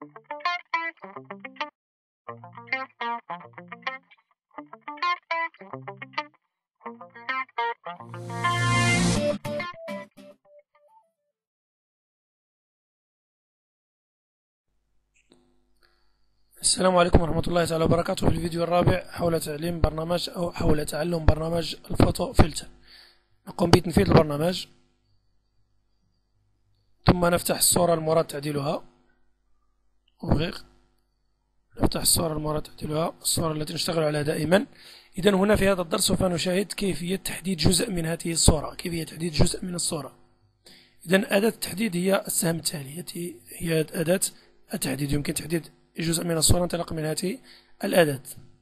السلام عليكم ورحمة الله تعالى وبركاته. في الفيديو الرابع حول تعلم برنامج الفوتو فلتر. نقوم بتنفيذ البرنامج، ثم نفتح الصورة المراد تعديلها. نفتح الصورة المراد تعديلها، الصورة التي نشتغل عليها دائما. إذا هنا في هذا الدرس سوف نشاهد كيفية تحديد جزء من هذه الصورة، كيفية تحديد جزء من الصورة. إذا أداة التحديد هي السهم التالي، هي أداة التحديد. يمكن تحديد جزء من الصورة انطلاقا من هذه الأداة.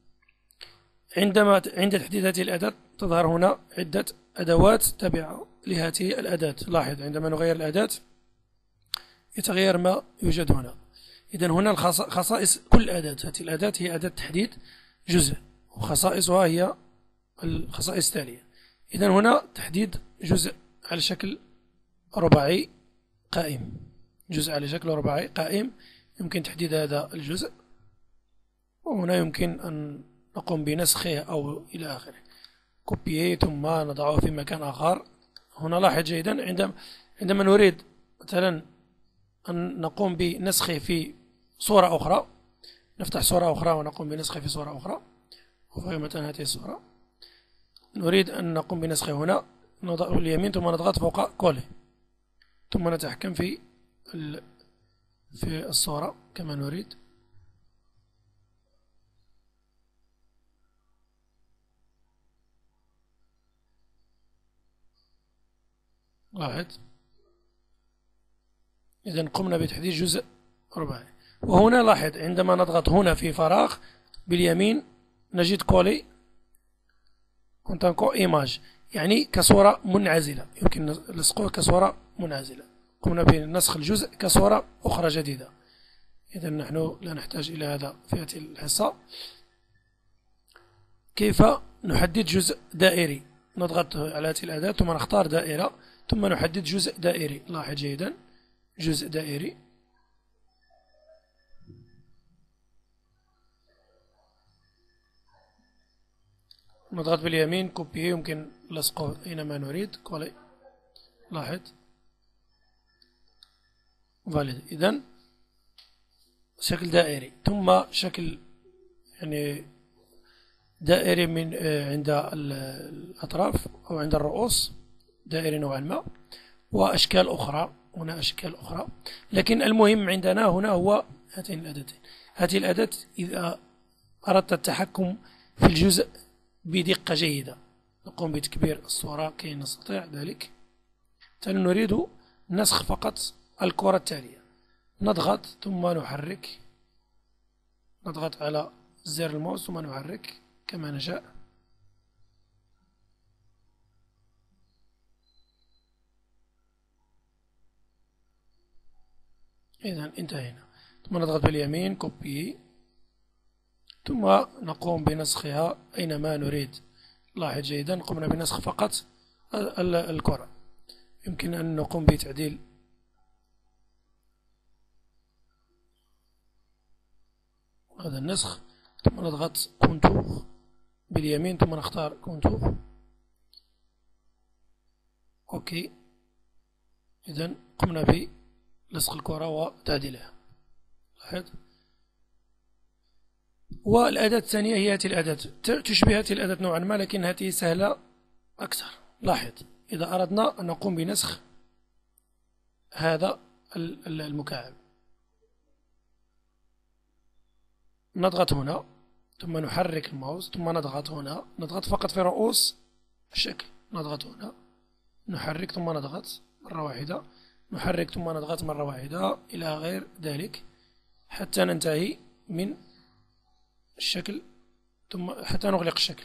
عند تحديد هذه الأداة تظهر هنا عدة أدوات تابعة لهذه الأداة. لاحظ عندما نغير الأداة يتغير ما يوجد هنا. إذا هنا خصائص كل أداة. هذه الأداة هي أداة تحديد جزء، وخصائصها هي الخصائص التالية. إذا هنا تحديد جزء على شكل رباعي قائم، جزء على شكل رباعي قائم، يمكن تحديد هذا الجزء، وهنا يمكن أن نقوم بنسخه أو إلى آخره. كوبيي ثم نضعه في مكان آخر. هنا لاحظ جيدا عندما نريد مثلا أن نقوم بنسخه في صورة أخرى، نفتح صورة أخرى ونقوم بنسخه في صورة أخرى، وفي مثلا هذه الصورة نريد أن نقوم بنسخه هنا، نضغط اليمين ثم نضغط فوق كولي، ثم نتحكم في الصورة كما نريد. لاحظ إذا قمنا بتحديد جزء رباعي. وهنا لاحظ عندما نضغط هنا في فراغ باليمين نجد كولي كونتانكو إيماج، يعني كصورة منعزلة، يمكن لصقه كصورة منعزلة. قمنا بنسخ الجزء كصورة أخرى جديدة. إذا نحن لا نحتاج إلى هذا في هذه الحصة. كيف نحدد جزء دائري؟ نضغط على هذه الأداة ثم نختار دائرة ثم نحدد جزء دائري. لاحظ جيدا جزء دائري. نضغط باليمين كوبي، يمكن لصقه أينما نريد، كولي. لاحظ فاليد. إذن شكل دائري، ثم شكل يعني دائري من عند الأطراف أو عند الرؤوس، دائري نوعا ما، وأشكال أخرى. هنا أشكال أخرى، لكن المهم عندنا هنا هو هاتين الأداتين. هذه الأداة إذا أردت التحكم في الجزء بدقة جيدة نقوم بتكبير الصورة كي نستطيع ذلك. نريد نسخ فقط الكرة التالية، نضغط ثم نحرك، نضغط على زر الماوس ثم نحرك كما نشاء. إذا انتهينا. ثم نضغط باليمين كوبي، ثم نقوم بنسخها أينما نريد. لاحظ جيدا قمنا بنسخ فقط الكرة. يمكن أن نقوم بتعديل هذا النسخ، ثم نضغط كونتور باليمين ثم نختار كونتور. أوكي. إذا قمنا بلصق الكرة وتعديلها. لاحظ. والأداة الثانية هي هذه الأداة، تشبه هذه الأداة نوعا ما، لكن هذه سهلة أكثر. لاحظ إذا أردنا أن نقوم بنسخ هذا المكعب نضغط هنا ثم نحرك الماوس ثم نضغط هنا، نضغط فقط في رؤوس الشكل، نضغط هنا نحرك ثم نضغط مرة واحدة، نحرك ثم نضغط مرة واحدة إلى غير ذلك حتى ننتهي من الشكل، ثم حتى نغلق الشكل.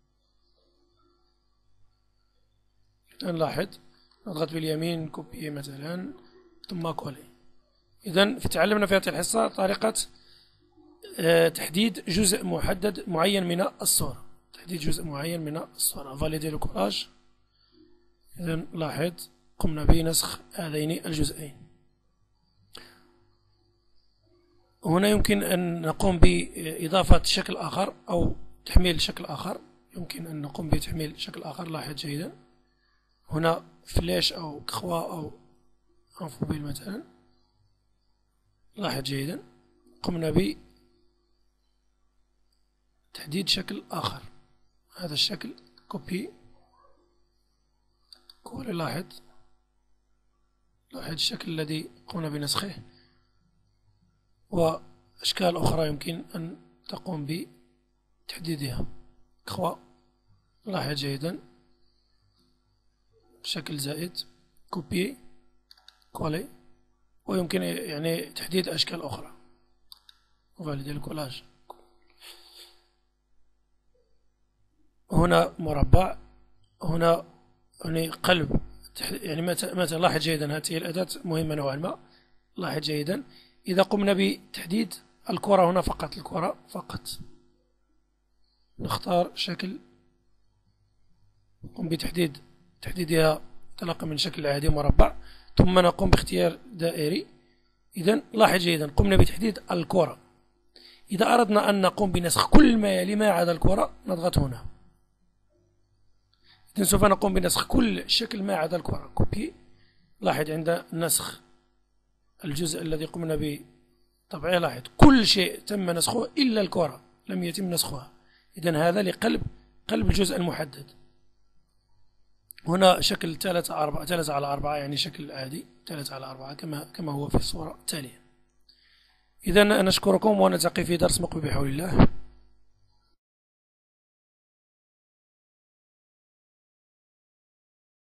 نلاحظ نضغط باليمين كوبي مثلا ثم كولي. إذن تعلمنا في هذه الحصة طريقة تحديد جزء محدد معين من الصورة، تحديد جزء معين من الصورة. فاليدي لو كولاج. إذن لاحظ قمنا بنسخ هذين الجزئين. هنا يمكن أن نقوم بإضافة شكل آخر أو تحميل شكل آخر. يمكن أن نقوم بتحميل شكل آخر. لاحظ جيدا هنا فلاش أو كخوا أو انفوبيل مثلا. لاحظ جيدا قمنا بتحديد شكل آخر. هذا الشكل كوبي كول. لاحظ الشكل الذي قمنا بنسخه، وأشكال أخرى يمكن أن تقوم بتحديدها كخوا. لاحظ جيدا شكل زائد كوبي كولي، ويمكن يعني تحديد أشكال أخرى وفاليدي الكولاج. هنا مربع، هنا يعني قلب، يعني متى لاحظ جيدا هذه الأداة مهمة نوعا ما. لاحظ جيدا إذا قمنا بتحديد الكرة هنا فقط، الكرة فقط، نختار شكل نقوم تحديدها انطلاقا من شكل عادي مربع، ثم نقوم باختيار دائري. إذن لاحظ جيدا قمنا بتحديد الكرة. إذا أردنا أن نقوم بنسخ كل ما يلي ما عدا الكرة نضغط هنا. إذن سوف نقوم بنسخ كل شكل ما عدا الكرة. كوبي. لاحظ عند نسخ الجزء الذي قمنا بطبعه، لاحظ كل شيء تم نسخه إلا الكرة لم يتم نسخها. إذن هذا لقلب الجزء المحدد. هنا شكل 3/4 يعني شكل عادي 3/4 كما هو في الصورة التالية. إذن نشكركم ونلتقي في درس مقبل بحول الله.